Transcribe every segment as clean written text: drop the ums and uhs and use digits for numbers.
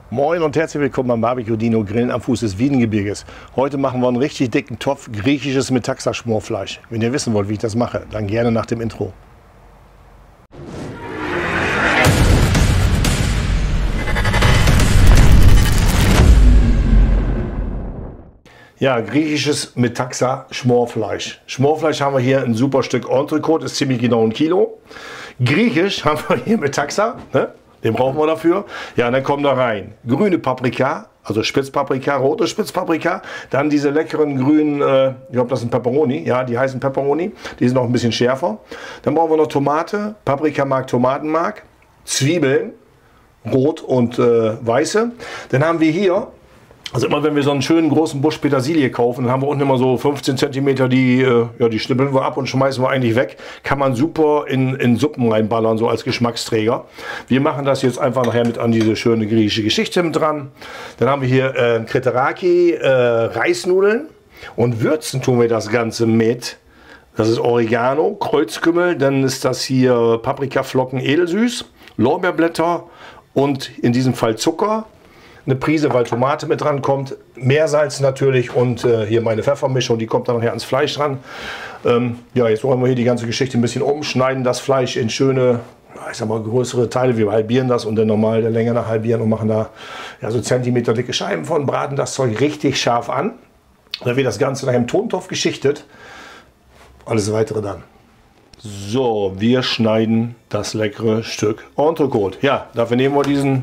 Moin und herzlich willkommen beim Barbecue Dino Grillen am Fuß des Wiedengebirges. Heute machen wir einen richtig dicken Topf griechisches Metaxa-Schmorfleisch. Wenn ihr wissen wollt, wie ich das mache, dann gerne nach dem Intro. Ja, griechisches Metaxa-Schmorfleisch. Schmorfleisch haben wir hier ein super Stück Entrecote, ist ziemlich genau 1 Kilo. Griechisch haben wir hier Metaxa, ne? Den brauchen wir dafür. Ja, und dann kommen da rein grüne Paprika, also Spitzpaprika, rote Spitzpaprika. Dann diese leckeren grünen, ich glaube das sind Peperoni, ja, die heißen Peperoni. Die sind noch ein bisschen schärfer. Dann brauchen wir noch Tomate, Paprikamark, Tomatenmark, Zwiebeln, rot und weiße. Dann haben wir hier, also immer wenn wir so einen schönen großen Busch Petersilie kaufen, dann haben wir unten immer so 15 cm, die schnippeln wir ab und schmeißen wir eigentlich weg. Kann man super in Suppen reinballern, so als Geschmacksträger. Wir machen das jetzt einfach nachher mit an diese schöne griechische Geschichte mit dran. Dann haben wir hier Kriteraki, Reisnudeln, und würzen tun wir das Ganze mit. Das ist Oregano, Kreuzkümmel, dann ist das hier Paprikaflocken edelsüß, Lorbeerblätter und in diesem Fall Zucker. Eine Prise, weil Tomate mit dran kommt, Meersalz natürlich und hier meine Pfeffermischung, die kommt dann nachher ans Fleisch dran. Ja, jetzt wollen wir hier die ganze Geschichte ein bisschen umschneiden, das Fleisch in schöne, ich sag mal, größere Teile. Wir halbieren das und dann normal der Länge nach halbieren und machen da ja, so Zentimeter dicke Scheiben von, braten das Zeug richtig scharf an. Dann wird das Ganze nachher im Tontopf geschichtet. Alles weitere dann. So, wir schneiden das leckere Stück Entrecote. Ja, dafür nehmen wir diesen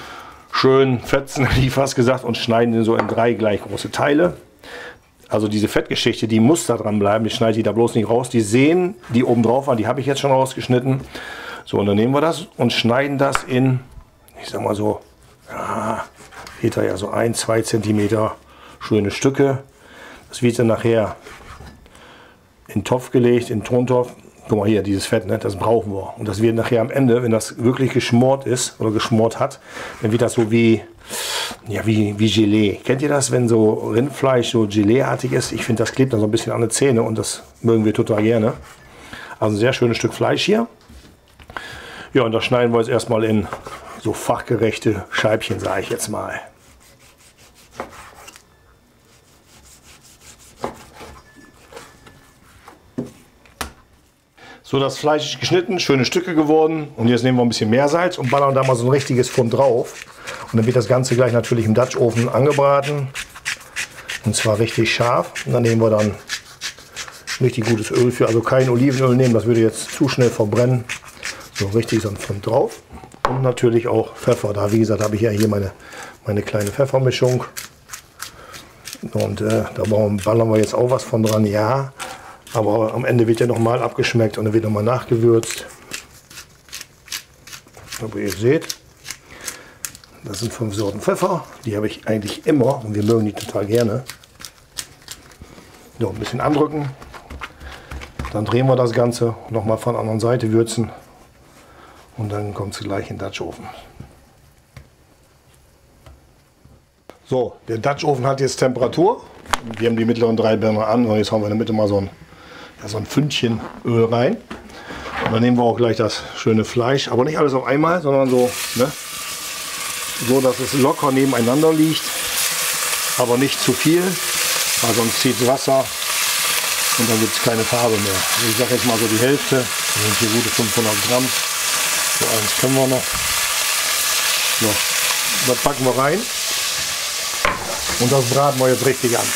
schön fetzen, hätte ich fast gesagt, und schneiden den so in 3 gleich große Teile. Also diese Fettgeschichte, die muss da dran bleiben, die schneide ich da bloß nicht raus. Die Sehnen, die oben drauf waren, die habe ich jetzt schon rausgeschnitten. So, und dann nehmen wir das und schneiden das in, ich sag mal so, ja, geht da ja so 1-2 cm schöne Stücke. Das wird dann nachher in den Topf gelegt, in den Tontopf. Guck mal hier, dieses Fett, ne, das brauchen wir. Und das wird nachher am Ende, wenn das wirklich geschmort ist oder geschmort hat, dann wird das so wie Gelee. Kennt ihr das, wenn so Rindfleisch so Gelee-artig ist? Ich finde, das klebt dann so ein bisschen an die Zähne und das mögen wir total gerne. Also ein sehr schönes Stück Fleisch hier. Ja, und das schneiden wir jetzt erstmal in so fachgerechte Scheibchen, sage ich jetzt mal. So, das Fleisch ist geschnitten, schöne Stücke geworden. Und jetzt nehmen wir ein bisschen Meersalz und ballern da mal so ein richtiges Pfund drauf. Und dann wird das Ganze gleich natürlich im Dutch Ofen angebraten. Und zwar richtig scharf. Und dann nehmen wir dann richtig gutes Öl für, also kein Olivenöl nehmen, das würde jetzt zu schnell verbrennen. So richtig so ein Pfund drauf. Und natürlich auch Pfeffer. Da, wie gesagt, habe ich ja hier meine kleine Pfeffermischung. Und da ballern wir jetzt auch was von dran, ja. Aber am Ende wird ja nochmal abgeschmeckt und dann wird nochmal nachgewürzt. Aber ihr seht, das sind 5 Sorten Pfeffer. Die habe ich eigentlich immer und wir mögen die total gerne. So, ein bisschen andrücken. Dann drehen wir das Ganze nochmal von der anderen Seite würzen. Und dann kommt es gleich in den Dutch Ofen. So, der Dutch Ofen hat jetzt Temperatur. Wir haben die mittleren 3 Birnen an und jetzt haben wir in der Mitte mal so ein Pfündchen Öl rein. Und dann nehmen wir auch gleich das schöne Fleisch, aber nicht alles auf einmal, sondern so, ne? So, dass es locker nebeneinander liegt, aber nicht zu viel, weil sonst zieht es Wasser und dann gibt es keine Farbe mehr. Also ich sage jetzt mal so die Hälfte, das sind hier gute 500 Gramm. So, eins können wir noch. So, das packen wir rein und das braten wir jetzt richtig an.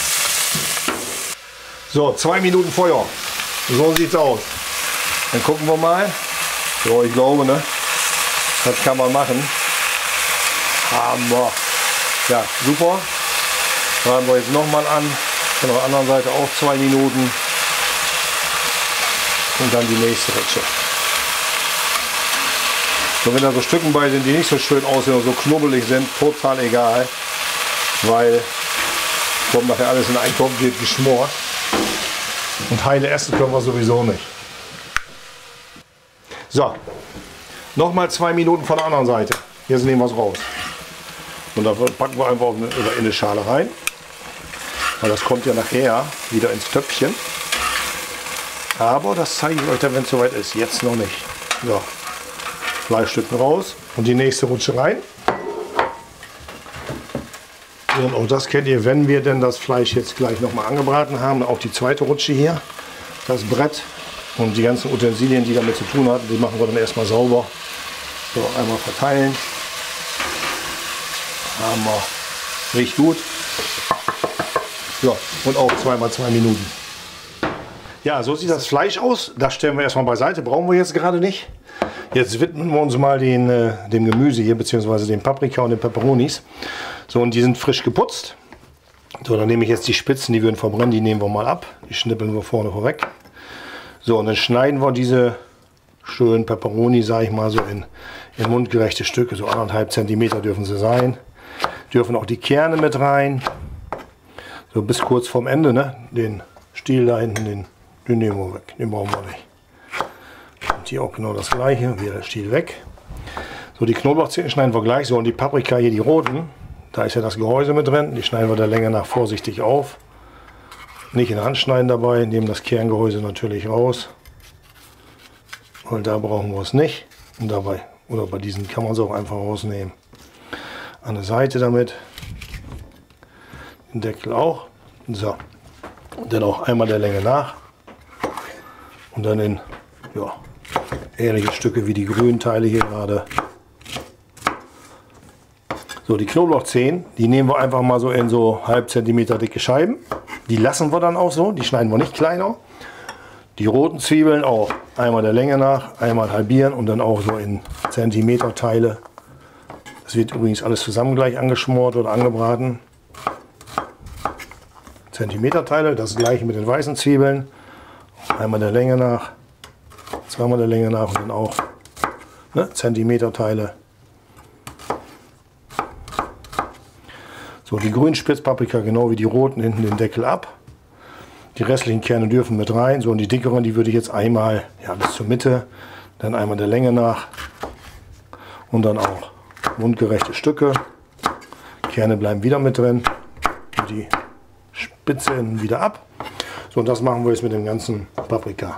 So, 2 Minuten Feuer. So sieht's aus. Dann gucken wir mal. So, ich glaube, ne? Das kann man machen. Haben wir. Ja, super. Braten wir jetzt nochmal an. Von der anderen Seite auch 2 Minuten. Und dann die nächste Rutsche. So, wenn da so Stücken bei sind, die nicht so schön aussehen oder so knubbelig sind, total egal. Weil kommt nachher alles in einen Topf, wird geschmort. Und heile essen können wir sowieso nicht. So, nochmal 2 Minuten von der anderen Seite. Jetzt nehmen wir es raus. Und da packen wir einfach in eine Schale rein. Weil das kommt ja nachher wieder ins Töpfchen. Aber das zeige ich euch dann, wenn es soweit ist. Jetzt noch nicht. So, Fleischstücken raus und die nächste Rutsche rein. So, und auch das kennt ihr, wenn wir denn das Fleisch jetzt gleich nochmal angebraten haben. Auch die zweite Rutsche hier, das Brett und die ganzen Utensilien, die damit zu tun hatten, die machen wir dann erstmal sauber. So, einmal verteilen. Haben wir. Riecht gut. Ja, und auch 2x2 Minuten. Ja, so sieht das Fleisch aus. Das stellen wir erstmal beiseite, brauchen wir jetzt gerade nicht. Jetzt widmen wir uns mal dem Gemüse hier, beziehungsweise den Paprika und den Peperonis. So, und die sind frisch geputzt. So, dann nehme ich jetzt die Spitzen, die würden verbrennen, die nehmen wir mal ab. Die schnippeln wir vorne vorweg. So, und dann schneiden wir diese schönen Peperoni, sage ich mal, so in mundgerechte Stücke. So 1,5 cm dürfen sie sein. Dürfen auch die Kerne mit rein. So bis kurz vorm Ende, ne? Den Stiel da hinten, den nehmen wir weg. Den brauchen wir nicht. Und hier auch genau das gleiche. Wieder der Stiel weg. So, die Knoblauchzehen schneiden wir gleich. So, und die Paprika hier, die roten, da ist ja das Gehäuse mit drin. Die schneiden wir der Länge nach vorsichtig auf. Nicht in der Hand schneiden dabei. Nehmen das Kerngehäuse natürlich raus. Weil da brauchen wir es nicht. Und dabei, oder bei diesen kann man es auch einfach rausnehmen. An der Seite damit. Den Deckel auch. So. Und dann auch einmal der Länge nach. Und dann in ja, ähnliche Stücke wie die grünen Teile hier gerade. So, die Knoblauchzehen, die nehmen wir einfach mal so in so 0,5 cm dicke Scheiben. Die lassen wir dann auch so, die schneiden wir nicht kleiner. Die roten Zwiebeln auch einmal der Länge nach, einmal halbieren und dann auch so in Zentimeterteile. Das wird übrigens alles zusammen gleich angeschmort oder angebraten. Zentimeterteile, das gleiche mit den weißen Zwiebeln. Einmal der Länge nach, zweimal der Länge nach und dann auch Zentimeterteile. So, die grünen Spitzpaprika, genau wie die roten, hinten den Deckel ab. Die restlichen Kerne dürfen mit rein. So, und die dickeren, die würde ich jetzt einmal bis zur Mitte, dann einmal der Länge nach und dann auch mundgerechte Stücke. Kerne bleiben wieder mit drin und die Spitze wieder ab. So, und das machen wir jetzt mit dem ganzen Paprika.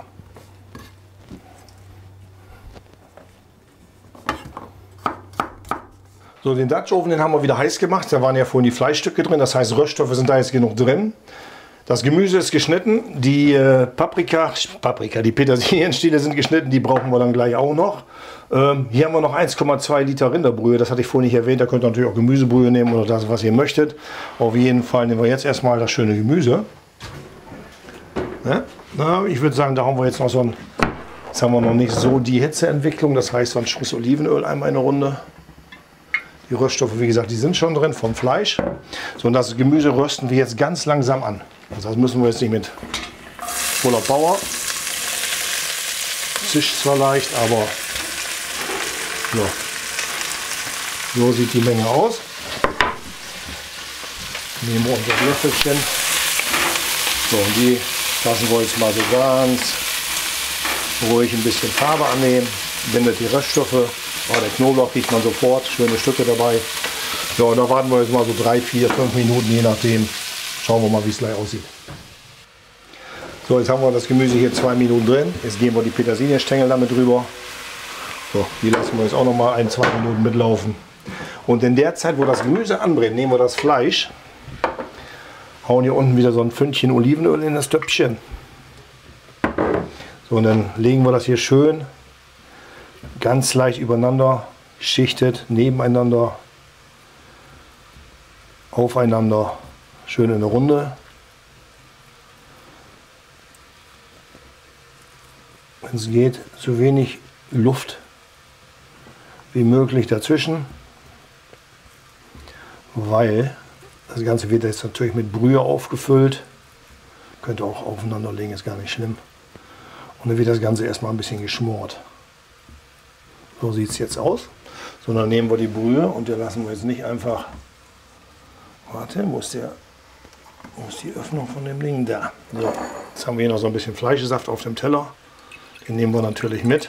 So, den Dutch Oven, den haben wir wieder heiß gemacht. Da waren ja vorhin die Fleischstücke drin, das heißt Röststoffe sind da jetzt genug drin. Das Gemüse ist geschnitten, die die Petersilienstiele sind geschnitten, die brauchen wir dann gleich auch noch. Hier haben wir noch 1,2 Liter Rinderbrühe, das hatte ich vorhin nicht erwähnt, da könnt ihr natürlich auch Gemüsebrühe nehmen oder das, was ihr möchtet. Auf jeden Fall nehmen wir jetzt erstmal das schöne Gemüse. Ja, ich würde sagen, da haben wir jetzt noch jetzt haben wir noch nicht so die Hitzeentwicklung, das heißt so ein Schuss Olivenöl einmal eine Runde. Die Röststoffe, wie gesagt, die sind schon drin vom Fleisch. So, und das Gemüse rösten wir jetzt ganz langsam an. Also das müssen wir jetzt nicht mit voller Power. Zischt zwar leicht, aber so sieht die Menge aus. Nehmen wir unser Löffelchen. So, und die lassen wir jetzt mal so ganz ruhig ein bisschen Farbe annehmen. Bindet die Röststoffe. Oh, der Knoblauch riecht man sofort, schöne Stücke dabei. Ja, und da warten wir jetzt mal so 3, 4, 5 Minuten, je nachdem. Schauen wir mal, wie es gleich aussieht. So, jetzt haben wir das Gemüse hier 2 Minuten drin. Jetzt geben wir die Petersilienstängel damit drüber. So, die lassen wir jetzt auch noch mal 1, 2 Minuten mitlaufen. Und in der Zeit, wo das Gemüse anbrennt, nehmen wir das Fleisch, hauen hier unten wieder so ein Fünkchen Olivenöl in das Töpfchen. So, und dann legen wir das hier schön ganz leicht übereinander, schichtet, nebeneinander, aufeinander, schön in eine Runde. Wenn es geht, so wenig Luft wie möglich dazwischen, weil das Ganze wird jetzt natürlich mit Brühe aufgefüllt. Könnt ihr auch aufeinander legen, ist gar nicht schlimm. Und dann wird das Ganze erstmal ein bisschen geschmort. So sieht es jetzt aus. So, dann nehmen wir die Brühe und der lassen wir jetzt nicht einfach. Warte, wo ist die Öffnung von dem Ding? Da. So, jetzt haben wir hier noch so ein bisschen Fleischsaft auf dem Teller. Den nehmen wir natürlich mit.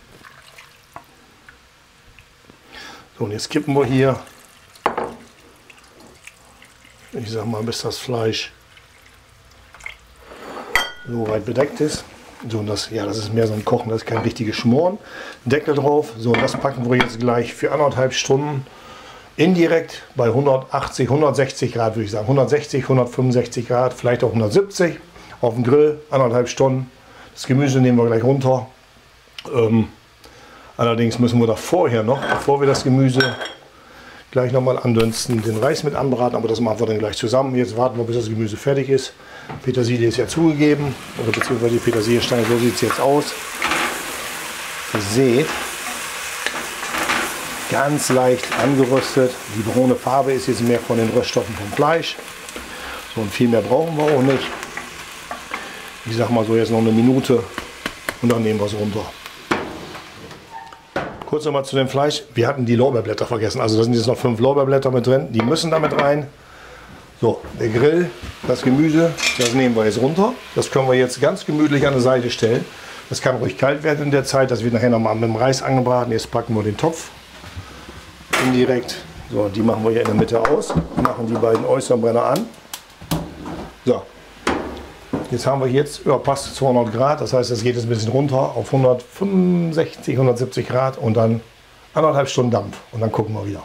So, und jetzt kippen wir hier, ich sag mal, bis das Fleisch so weit bedeckt ist. So, und das ist mehr so ein Kochen, das ist kein richtiges Schmoren. Deckel drauf. So, und das packen wir jetzt gleich für 1,5 Stunden indirekt bei 180, 160 Grad würde ich sagen. 160, 165 Grad, vielleicht auch 170 auf dem Grill, 1,5 Stunden. Das Gemüse nehmen wir gleich runter. Allerdings müssen wir da vorher noch, bevor wir das Gemüse gleich nochmal andünsten, den Reis mit anbraten, aber das machen wir dann gleich zusammen. Jetzt warten wir, bis das Gemüse fertig ist. Petersilie ist ja zugegeben, oder beziehungsweise die Petersilienstange, so sieht es jetzt aus. Ihr seht, ganz leicht angeröstet. Die braune Farbe ist jetzt mehr von den Röststoffen vom Fleisch. So, und viel mehr brauchen wir auch nicht. Ich sag mal so, jetzt noch eine Minute und dann nehmen wir es runter. Kurz nochmal zu dem Fleisch. Wir hatten die Lorbeerblätter vergessen. Also da sind jetzt noch 5 Lorbeerblätter mit drin. Die müssen damit rein. So, der Grill, das Gemüse, das nehmen wir jetzt runter. Das können wir jetzt ganz gemütlich an der Seite stellen. Das kann ruhig kalt werden in der Zeit. Das wird nachher nochmal mit dem Reis angebraten. Jetzt packen wir den Topf indirekt. So, die machen wir hier in der Mitte aus. Machen die beiden äußeren Brenner an. So. Jetzt haben wir jetzt passt 200 Grad, das heißt, es geht jetzt ein bisschen runter auf 165, 170 Grad und dann 1,5 Stunden Dampf und dann gucken wir wieder.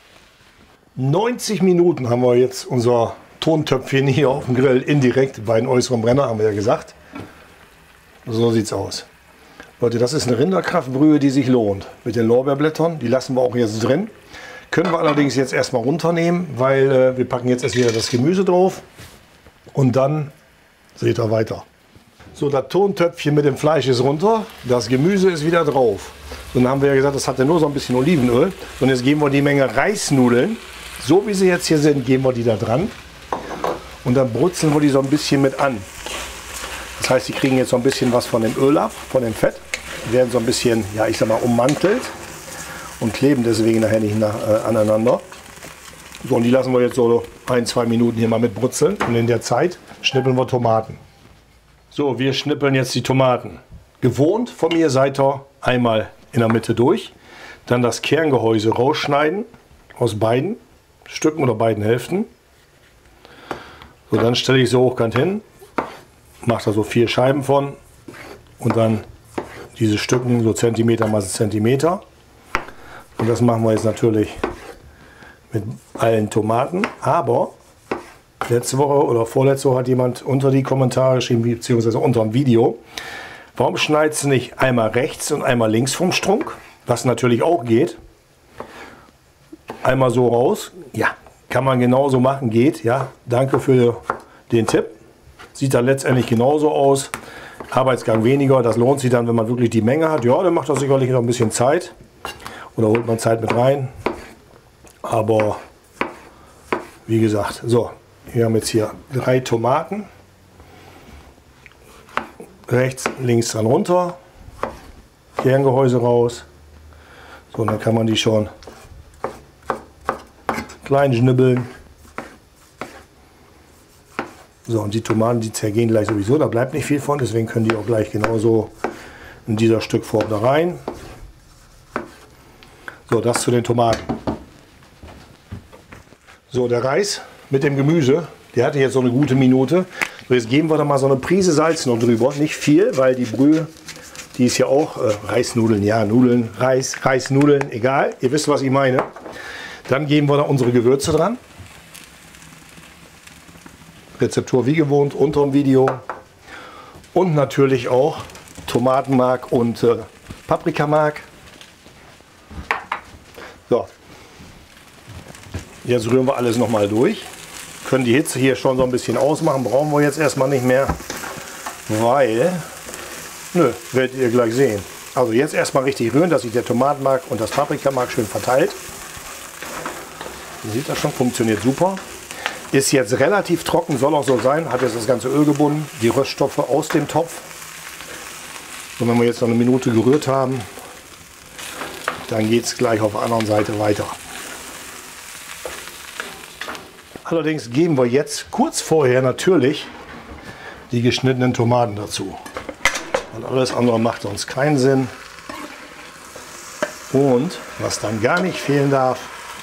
90 Minuten haben wir jetzt unser Tontöpfchen hier auf dem Grill indirekt bei den äußeren Brenner, haben wir ja gesagt. So sieht es aus. Leute, das ist eine Rinderkraftbrühe, die sich lohnt. Mit den Lorbeerblättern, die lassen wir auch jetzt drin. Können wir allerdings jetzt erstmal runternehmen, weil wir packen jetzt erst wieder das Gemüse drauf und dann seht ihr weiter. So, das Tontöpfchen mit dem Fleisch ist runter, das Gemüse ist wieder drauf. Und dann haben wir ja gesagt, das hat ja nur so ein bisschen Olivenöl. Und jetzt geben wir die Menge Reisnudeln, so wie sie jetzt hier sind, geben wir die da dran. Und dann brutzeln wir die so ein bisschen mit an. Das heißt, die kriegen jetzt so ein bisschen was von dem Öl ab, von dem Fett. Die werden so ein bisschen, ja ich sag mal, ummantelt und kleben deswegen nachher nicht aneinander. So, und die lassen wir jetzt so 1-2 Minuten hier mal mit brutzeln. Und in der Zeit schnippeln wir Tomaten. So, wir schnippeln jetzt die Tomaten. Gewohnt von mir seid ihr einmal in der Mitte durch. Dann das Kerngehäuse rausschneiden aus beiden Stücken oder beiden Hälften. So, dann stelle ich so hochkant hin. Mache da so 4 Scheiben von. Und dann diese Stücken so Zentimeter mal Zentimeter. Und das machen wir jetzt natürlich mit allen Tomaten, aber letzte Woche oder vorletzte Woche hat jemand unter die Kommentare geschrieben, beziehungsweise unter dem Video, warum schneidest du nicht einmal rechts und einmal links vom Strunk, was natürlich auch geht, einmal so raus, ja, kann man genauso machen, geht, ja, danke für den Tipp, sieht dann letztendlich genauso aus, Arbeitsgang weniger, das lohnt sich dann, wenn man wirklich die Menge hat, ja, dann macht das sicherlich noch ein bisschen Zeit oder holt man Zeit mit rein. Aber wie gesagt, so, wir haben jetzt hier 3 Tomaten. Rechts, links dran runter. Kerngehäuse raus. So, und dann kann man die schon klein schnibbeln. So, und die Tomaten, die zergehen gleich sowieso, da bleibt nicht viel von, deswegen können die auch gleich genauso in dieser Stückform da rein. So, das zu den Tomaten. So, der Reis mit dem Gemüse, der hatte jetzt so eine gute Minute. So, jetzt geben wir da mal so eine Prise Salz noch drüber. Nicht viel, weil die Brühe, die ist ja auch Reisnudeln, ja, Nudeln, Reisnudeln, egal. Ihr wisst, was ich meine. Dann geben wir da unsere Gewürze dran. Rezeptur wie gewohnt, unter dem Video. Und natürlich auch Tomatenmark und Paprikamark. So. Jetzt rühren wir alles nochmal durch. Können die Hitze hier schon so ein bisschen ausmachen. Brauchen wir jetzt erstmal nicht mehr. Weil, werdet ihr gleich sehen. Also jetzt erstmal richtig rühren, dass sich der Tomatenmark und das Paprikamark schön verteilt. Ihr seht das schon, funktioniert super. Ist jetzt relativ trocken, soll auch so sein. Hat jetzt das ganze Öl gebunden. Die Röststoffe aus dem Topf. Und wenn wir jetzt noch eine Minute gerührt haben, dann geht es gleich auf der anderen Seite weiter. Allerdings geben wir jetzt kurz vorher natürlich die geschnittenen Tomaten dazu. Und alles andere macht sonst keinen Sinn. Und was dann gar nicht fehlen darf,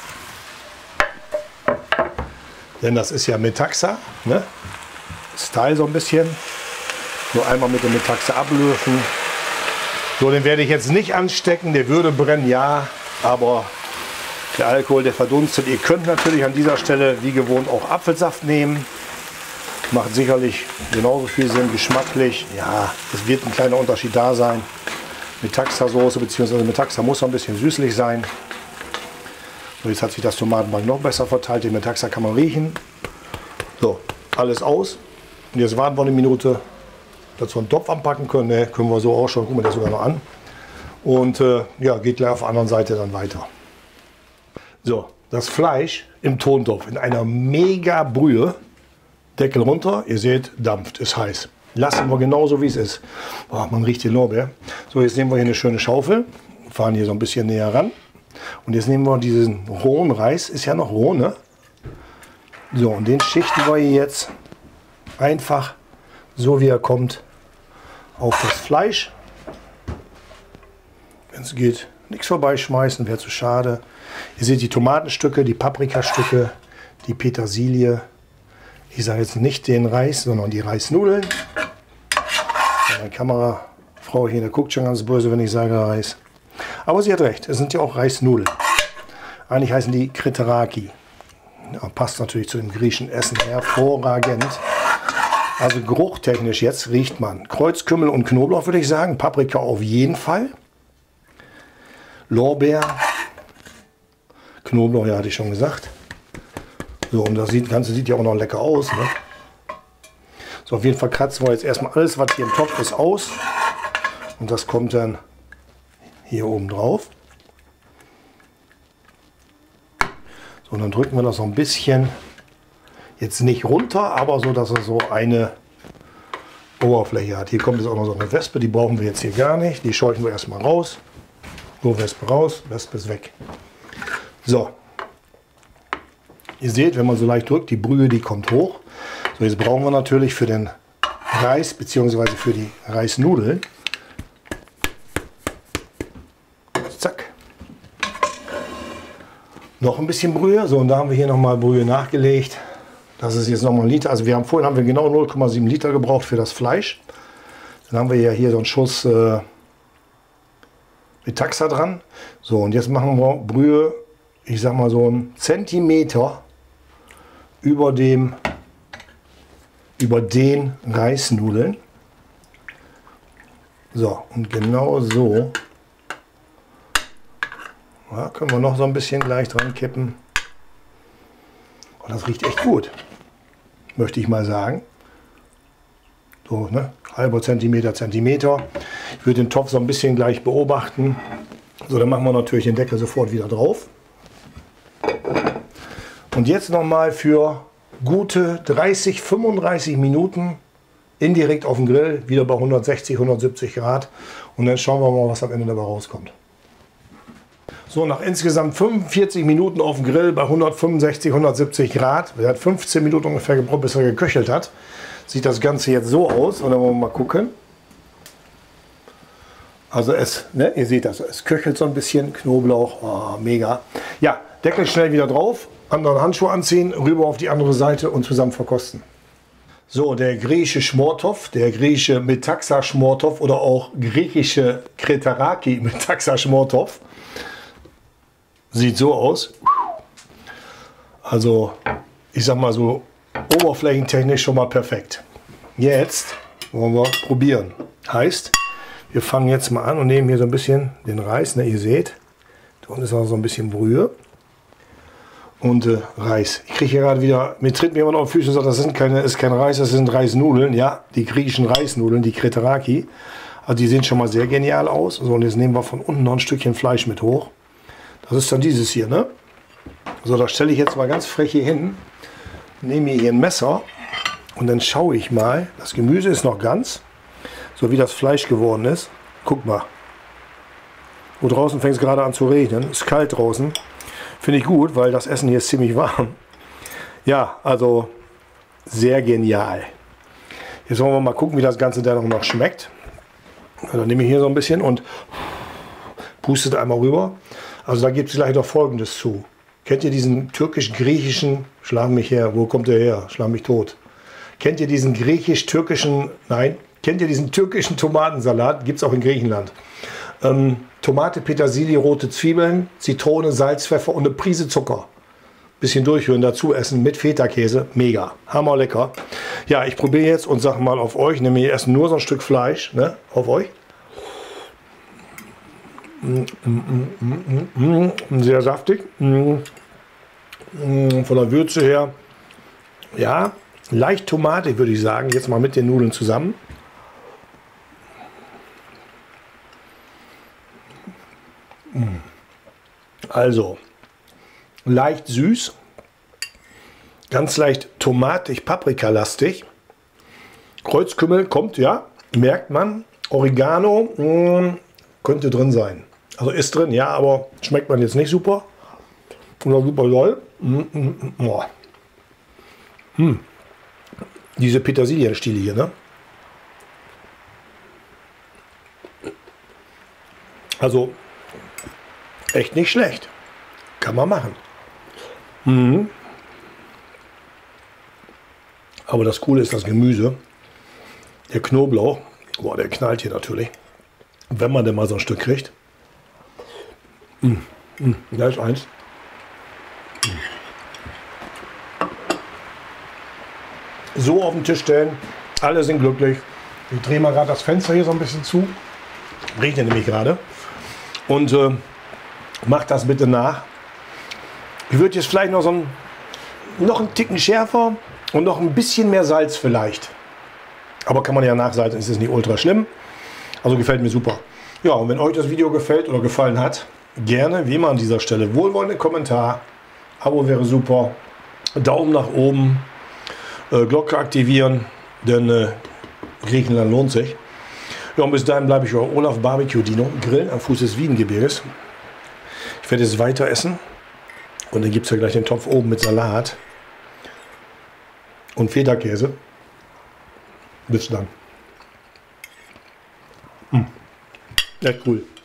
denn das ist ja Metaxa, ne? Style so ein bisschen. Nur einmal mit dem Metaxa ablösen. So, den werde ich jetzt nicht anstecken, der würde brennen, ja, aber Der Alkohol, der verdunstet. Ihr könnt natürlich an dieser Stelle wie gewohnt auch Apfelsaft nehmen. Macht sicherlich genauso viel Sinn, geschmacklich. Ja, es wird ein kleiner Unterschied da sein. Metaxa-Soße bzw. Metaxa muss noch ein bisschen süßlich sein. So, jetzt hat sich das Tomatenmark noch besser verteilt. Den Metaxa kann man riechen. So, alles aus. Und jetzt warten wir eine Minute, dass wir einen Topf anpacken können. Ne, können wir so auch schon. Gucken wir das sogar noch an. Und ja, geht gleich auf der anderen Seite dann weiter. So, das Fleisch im Tontopf in einer mega Brühe. Deckel runter, ihr seht, dampft, ist heiß. Lassen wir genauso wie es ist. Boah, man riecht den Lorbeer. So, jetzt nehmen wir hier eine schöne Schaufel, fahren hier so ein bisschen näher ran. Und jetzt nehmen wir diesen rohen Reis, ist ja noch roh, ne? So, und den schichten wir jetzt einfach so wie er kommt auf das Fleisch. Wenn es geht, nichts vorbeischmeißen, wäre zu schade. Ihr seht die Tomatenstücke, die Paprikastücke, die Petersilie. Ich sage jetzt nicht den Reis, sondern die Reisnudeln. Meine Kamerafrau hier, der guckt schon ganz böse, wenn ich sage Reis. Aber sie hat recht, es sind ja auch Reisnudeln. Eigentlich heißen die Kriteraki. Ja, passt natürlich zu dem griechischen Essen hervorragend. Also geruchtechnisch jetzt riecht man Kreuzkümmel und Knoblauch, würde ich sagen. Paprika auf jeden Fall. Lorbeer. Knoblauch, ja, hatte ich schon gesagt. So, und das Ganze sieht ja auch noch lecker aus. Ne? So, auf jeden Fall kratzen wir jetzt erstmal alles, was hier im Topf ist, aus. Und das kommt dann hier oben drauf. So, und dann drücken wir das noch ein bisschen, jetzt nicht runter, aber so, dass er so eine Oberfläche hat. Hier kommt jetzt auch noch so eine Wespe, die brauchen wir jetzt hier gar nicht. Die scheuchen wir erstmal raus. So, Wespe raus, Wespe ist weg. So. Ihr seht, wenn man so leicht drückt, die Brühe, die kommt hoch. So, jetzt brauchen wir natürlich für den Reis bzw. für die Reisnudeln. Zack. Noch ein bisschen Brühe. So, und da haben wir hier nochmal Brühe nachgelegt. Das ist jetzt nochmal ein Liter. Also vorhin haben wir genau 0,7 Liter gebraucht für das Fleisch. Dann haben wir ja hier so einen Schuss Metaxa dran. So, und jetzt machen wir Brühe, ich sag mal so einen Zentimeter über den Reisnudeln. So, und genau so. Ja, können wir noch so ein bisschen gleich dran kippen. Und das riecht echt gut, möchte ich mal sagen. So, ne? Halber Zentimeter, Zentimeter. Ich würde den Topf so ein bisschen gleich beobachten. So, dann machen wir natürlich den Deckel sofort wieder drauf. Und jetzt nochmal für gute 30, 35 Minuten indirekt auf dem Grill, wieder bei 160, 170 Grad. Und dann schauen wir mal, was am Ende dabei rauskommt. So, nach insgesamt 45 Minuten auf dem Grill bei 165, 170 Grad, er hat 15 Minuten ungefähr gebraucht, bis er geköchelt hat, sieht das Ganze jetzt so aus. Und dann wollen wir mal gucken. Also ne, ihr seht das, es köchelt so ein bisschen, Knoblauch, oh, mega. Ja, Deckel schnell wieder drauf, anderen Handschuh anziehen, rüber auf die andere Seite und zusammen verkosten. So, der griechische Schmortopf, der griechische Metaxa-Schmortopf oder auch griechische Kriteraki Metaxa-Schmortopf sieht so aus. Also, ich sag mal so, oberflächentechnisch schon mal perfekt. Jetzt wollen wir probieren. Heißt, wir fangen jetzt mal an und nehmen hier so ein bisschen den Reis. Ne, ihr seht, da unten ist auch so ein bisschen Brühe. Und Reis. Ich kriege hier gerade wieder, mir tritt mir jemand auf die Füße und sagt, das ist kein Reis, das sind Reisnudeln. Ja, die griechischen Reisnudeln, die Kriteraki. Also die sehen schon mal sehr genial aus. So, und jetzt nehmen wir von unten noch ein Stückchen Fleisch mit hoch. Das ist dann dieses hier, ne? So, da stelle ich jetzt mal ganz frech hier hin. Nehme hier ein Messer und dann schaue ich mal. Das Gemüse ist noch ganz, so wie das Fleisch geworden ist. Guck mal. Wo draußen fängt es gerade an zu regnen. Ist kalt draußen. Finde ich gut, weil das Essen hier ist ziemlich warm. Ja, also sehr genial. Jetzt wollen wir mal gucken, wie das Ganze dann noch schmeckt. Dann nehme ich hier so ein bisschen und pustet einmal rüber. Also da gibt es gleich noch Folgendes zu. Kennt ihr diesen türkisch-griechischen, schlag mich her, wo kommt der her? Schlag mich tot. Kennt ihr diesen griechisch-türkischen, nein, kennt ihr diesen türkischen Tomatensalat? Gibt es auch in Griechenland. Tomate, Petersilie, rote Zwiebeln, Zitrone, Salz, Pfeffer und eine Prise Zucker. Bisschen durchrühren, dazu essen mit Feta-Käse. Mega, hammerlecker. Ja, ich probiere jetzt und sage mal auf euch, nehme hier erst nur so ein Stück Fleisch, ne, auf euch. Sehr saftig. Von der Würze her, ja, leicht tomatig würde ich sagen. Jetzt mal mit den Nudeln zusammen. Also, leicht süß, ganz leicht tomatig, paprikalastig. Kreuzkümmel kommt, ja, merkt man. Oregano könnte drin sein. Also ist drin, ja, aber schmeckt man jetzt nicht super. Oder super doll. Diese Petersilienstiele hier, ne? Also echt nicht schlecht. Kann man machen. Aber das Coole ist das Gemüse. Der Knoblauch, boah, der knallt hier natürlich. Wenn man denn mal so ein Stück kriegt. Da ist eins. So auf den Tisch stellen. Alle sind glücklich. Ich drehe mal gerade das Fenster hier so ein bisschen zu. Regnet nämlich gerade. Und macht das bitte nach. Ich würde jetzt vielleicht noch noch einen Ticken schärfer und noch ein bisschen mehr Salz vielleicht. Aber kann man ja nachsalzen, ist es nicht ultra schlimm. Also gefällt mir super. Ja, und wenn euch das Video gefällt oder gefallen hat, gerne, wie immer an dieser Stelle, wohlwollenden Kommentar. Abo wäre super. Daumen nach oben. Glocke aktivieren, denn Griechenland lohnt sich. Ja, und bis dahin bleibe ich euer Olaf Barbecue Dino, Grillen am Fuß des Wiedengebirges. Ich werde jetzt weiter essen. Und dann gibt es ja gleich den Topf oben mit Salat und Feta-Käse. Bis dann. Echt cool.